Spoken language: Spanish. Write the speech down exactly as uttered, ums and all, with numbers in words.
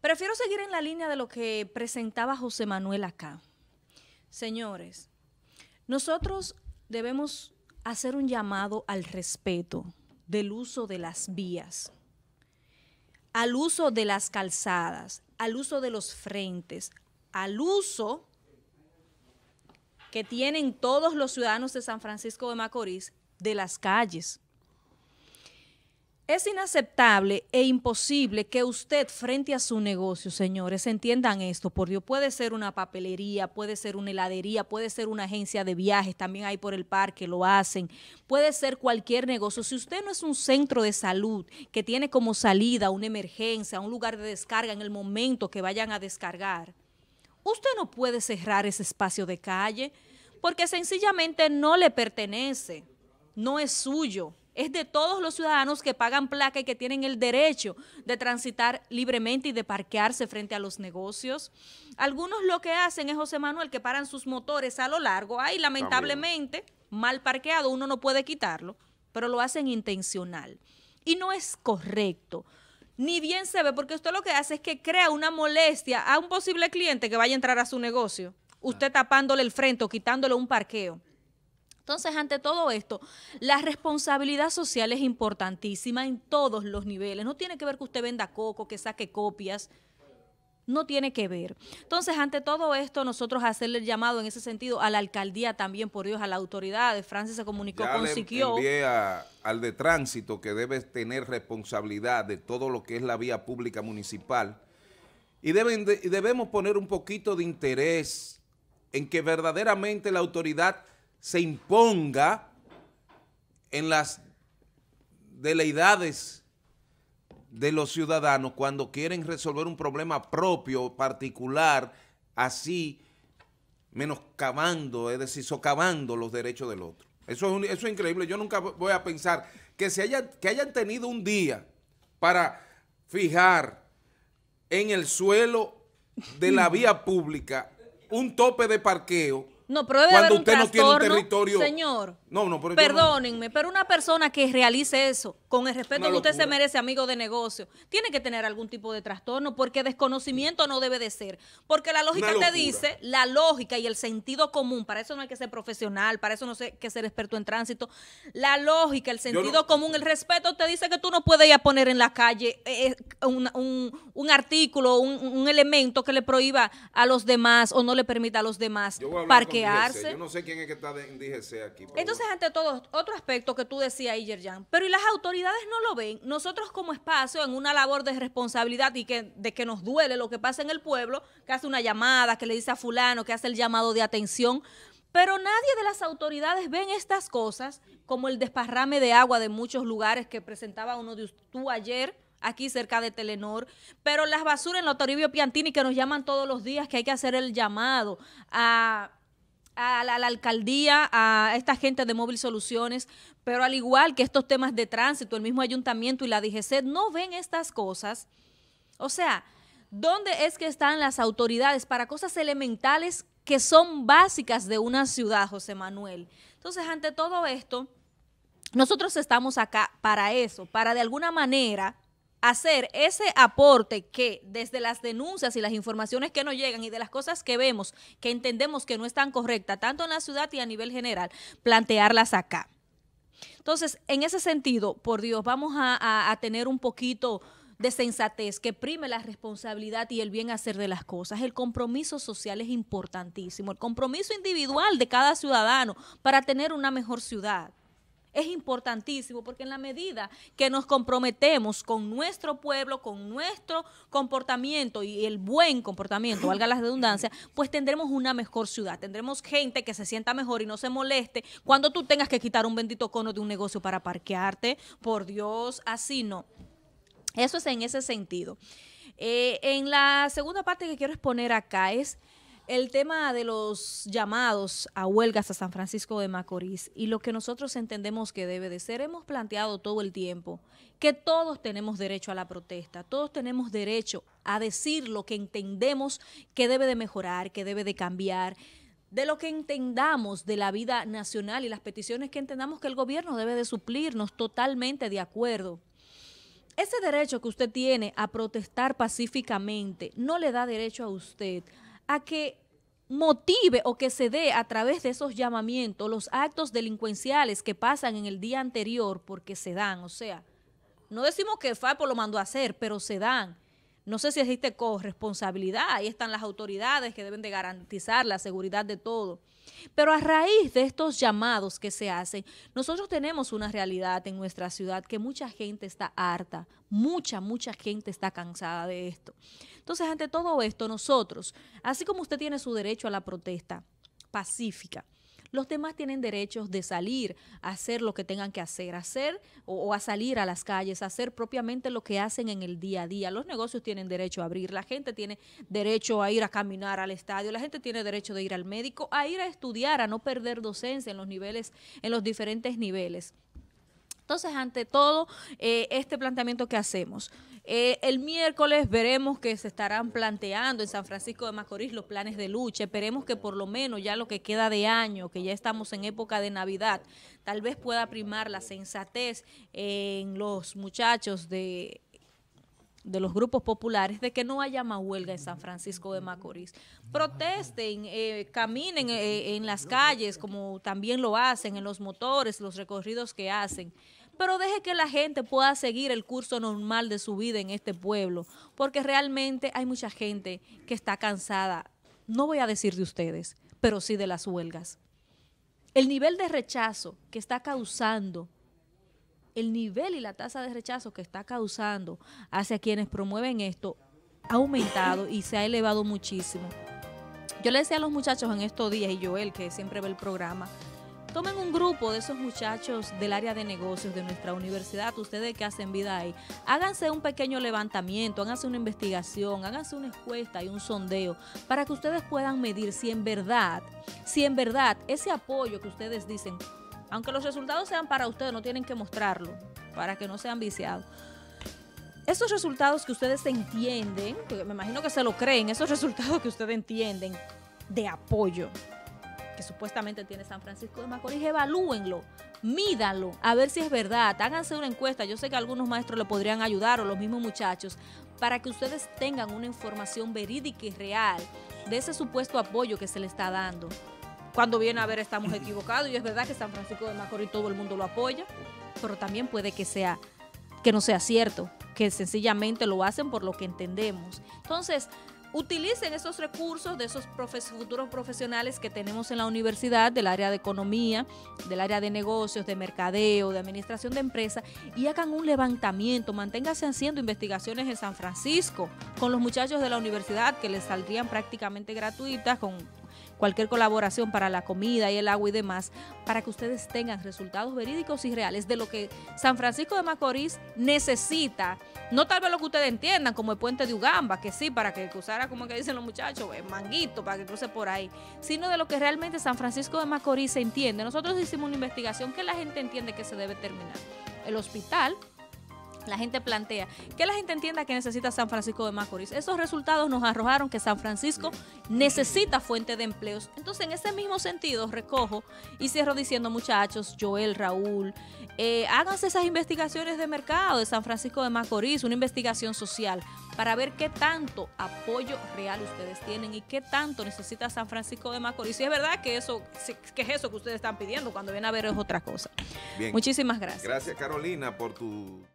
Prefiero seguir en la línea de lo que presentaba José Manuel acá. Señores, nosotros debemos hacer un llamado al respeto del uso de las vías, al uso de las calzadas, al uso de los frentes, al uso que tienen todos los ciudadanos de San Francisco de Macorís de las calles. Es inaceptable e imposible que usted frente a su negocio, señores, entiendan esto, por Dios, puede ser una papelería, puede ser una heladería, puede ser una agencia de viajes, también hay por el parque, lo hacen, puede ser cualquier negocio. Si usted no es un centro de salud que tiene como salida una emergencia, un lugar de descarga en el momento que vayan a descargar, usted no puede cerrar ese espacio de calle porque sencillamente no le pertenece, no es suyo. Es de todos los ciudadanos que pagan placa y que tienen el derecho de transitar libremente y de parquearse frente a los negocios. Algunos lo que hacen es, José Manuel, que paran sus motores a lo largo. Ahí, lamentablemente, también mal parqueado, uno no puede quitarlo, pero lo hacen intencional. Y no es correcto. Ni bien se ve, porque usted lo que hace es que crea una molestia a un posible cliente que vaya a entrar a su negocio. Usted tapándole el frente o quitándole un parqueo. Entonces, ante todo esto, la responsabilidad social es importantísima en todos los niveles. No tiene que ver que usted venda coco, que saque copias. No tiene que ver. Entonces, ante todo esto, nosotros hacerle el llamado en ese sentido a la alcaldía también, por Dios, a la autoridad. Francis se comunicó ya con le Siquio. envié a, al de tránsito que debe tener responsabilidad de todo lo que es la vía pública municipal. Y, deben de, y debemos poner un poquito de interés en que verdaderamente la autoridad se imponga en las deleidades de los ciudadanos cuando quieren resolver un problema propio, particular, así menoscabando, es decir, socavando los derechos del otro. Eso es, un, eso es increíble. Yo nunca voy a pensar que, se haya, que hayan tenido un día para fijar en el suelo de la vía pública un tope de parqueo. No, pero debe cuando haber un usted no tiene un trastorno, territorio. señor. No, no, pero perdónenme, no. pero una persona que realice eso con el respeto Una que usted locura. se merece, amigo de negocio, tiene que tener algún tipo de trastorno, porque desconocimiento no debe de ser. Porque la lógica te dice, la lógica y el sentido común, para eso no hay que ser profesional, para eso no hay que ser experto en tránsito, la lógica, el sentido no, común, el respeto te dice que tú no puedes ir a poner en la calle eh, un, un, un artículo, un, un elemento que le prohíba a los demás o no le permita a los demás parquearse. Yo no sé quién es que está en D G C aquí. Entonces, bueno, ante todo, otro aspecto que tú decías, Yerjan, pero y las autoridades no lo ven. Nosotros como espacio, en una labor de responsabilidad y que, de que nos duele lo que pasa en el pueblo, que hace una llamada, que le dice a fulano, que hace el llamado de atención, pero nadie de las autoridades ven estas cosas, como el desparrame de agua de muchos lugares que presentaba uno de tú ayer, aquí cerca de Telenor, pero las basuras en la Toribio Piantini que nos llaman todos los días, que hay que hacer el llamado a... A la, a la alcaldía, a esta gente de Móvil Soluciones, pero al igual que estos temas de tránsito, el mismo ayuntamiento y la D G C no ven estas cosas. O sea, ¿dónde es que están las autoridades para cosas elementales que son básicas de una ciudad, José Manuel? Entonces, ante todo esto, nosotros estamos acá para eso, para de alguna manera hacer ese aporte que desde las denuncias y las informaciones que nos llegan y de las cosas que vemos, que entendemos que no están correctas, tanto en la ciudad y a nivel general, plantearlas acá. Entonces, en ese sentido, por Dios, vamos a, a, a tener un poquito de sensatez, que prime la responsabilidad y el bien hacer de las cosas. El compromiso social es importantísimo, el compromiso individual de cada ciudadano para tener una mejor ciudad. Es importantísimo porque en la medida que nos comprometemos con nuestro pueblo, con nuestro comportamiento y el buen comportamiento, valga la redundancia, pues tendremos una mejor ciudad. Tendremos gente que se sienta mejor y no se moleste cuando tú tengas que quitar un bendito cono de un negocio para parquearte. Por Dios, así no. Eso es en ese sentido. Eh, en la segunda parte que quiero exponer acá es el tema de los llamados a huelgas a San Francisco de Macorís y lo que nosotros entendemos que debe de ser. Hemos planteado todo el tiempo que todos tenemos derecho a la protesta, todos tenemos derecho a decir lo que entendemos que debe de mejorar, que debe de cambiar, de lo que entendamos de la vida nacional y las peticiones que entendamos que el gobierno debe de suplirnos, totalmente de acuerdo. ese derecho que usted tiene a protestar pacíficamente no le da derecho a usted a que motive o que se dé a través de esos llamamientos los actos delincuenciales que pasan en el día anterior, porque se dan, o sea, no decimos que Falpo lo mandó a hacer, pero se dan. No sé si existe corresponsabilidad, ahí están las autoridades que deben de garantizar la seguridad de todo. Pero a raíz de estos llamados que se hacen, nosotros tenemos una realidad en nuestra ciudad que mucha gente está harta, mucha, mucha gente está cansada de esto. Entonces, ante todo esto, nosotros, así como usted tiene su derecho a la protesta pacífica, los demás tienen derechos de salir a hacer lo que tengan que hacer, hacer o, o a salir a las calles, a hacer propiamente lo que hacen en el día a día. Los negocios tienen derecho a abrir, la gente tiene derecho a ir a caminar al estadio, la gente tiene derecho de ir al médico, a ir a estudiar, a no perder docencia en los niveles, en los diferentes niveles. Entonces, ante todo eh, este planteamiento que hacemos, eh, el miércoles veremos que se estarán planteando en San Francisco de Macorís los planes de lucha. Esperemos que por lo menos ya lo que queda de año, que ya estamos en época de Navidad, tal vez pueda primar la sensatez en los muchachos de... de los grupos populares, de que no haya más huelga en San Francisco de Macorís. Protesten, eh, caminen eh, en las calles, como también lo hacen, en los motores, los recorridos que hacen, pero deje que la gente pueda seguir el curso normal de su vida en este pueblo, porque realmente hay mucha gente que está cansada, no voy a decir de ustedes, pero sí de las huelgas. El nivel de rechazo que está causando el nivel y la tasa de rechazo que está causando hacia quienes promueven esto ha aumentado y se ha elevado muchísimo. Yo le decía a los muchachos en estos días, y Joel, que siempre ve el programa, tomen un grupo de esos muchachos del área de negocios de nuestra universidad, ustedes que hacen vida ahí, háganse un pequeño levantamiento, háganse una investigación, háganse una encuesta y un sondeo para que ustedes puedan medir si en verdad, si en verdad ese apoyo que ustedes dicen, aunque los resultados sean para ustedes, no tienen que mostrarlo, para que no sean viciados. Esos resultados que ustedes entienden, que me imagino que se lo creen, esos resultados que ustedes entienden de apoyo que supuestamente tiene San Francisco de Macorís, evalúenlo, mídanlo, a ver si es verdad, háganse una encuesta. Yo sé que algunos maestros le podrían ayudar o los mismos muchachos, para que ustedes tengan una información verídica y real de ese supuesto apoyo que se le está dando. Cuando viene a ver, estamos equivocados, y es verdad que San Francisco de Macorís todo el mundo lo apoya, pero también puede que sea, que no sea cierto, que sencillamente lo hacen por lo que entendemos. Entonces, utilicen esos recursos de esos profes, futuros profesionales que tenemos en la universidad, del área de economía, del área de negocios, de mercadeo, de administración de empresas, y hagan un levantamiento, manténganse haciendo investigaciones en San Francisco con los muchachos de la universidad, que les saldrían prácticamente gratuitas, con cualquier colaboración para la comida y el agua y demás, para que ustedes tengan resultados verídicos y reales de lo que San Francisco de Macorís necesita. No tal vez lo que ustedes entiendan, como el puente de Ugamba, que sí, para que cruzara, como que dicen los muchachos, el manguito, para que cruce por ahí, sino de lo que realmente San Francisco de Macorís se entiende. Nosotros hicimos una investigación que la gente entiende que se debe terminar. El hospital, la gente plantea que la gente entienda que necesita San Francisco de Macorís. Esos resultados nos arrojaron que San Francisco necesita fuente de empleos. Entonces, en ese mismo sentido, recojo y cierro diciendo, muchachos, Joel, Raúl, eh, háganse esas investigaciones de mercado de San Francisco de Macorís, una investigación social, para ver qué tanto apoyo real ustedes tienen y qué tanto necesita San Francisco de Macorís. Si es verdad que eso, que es eso que ustedes están pidiendo, cuando viene a ver es otra cosa. Bien. Muchísimas gracias. Gracias, Carolina, por tu...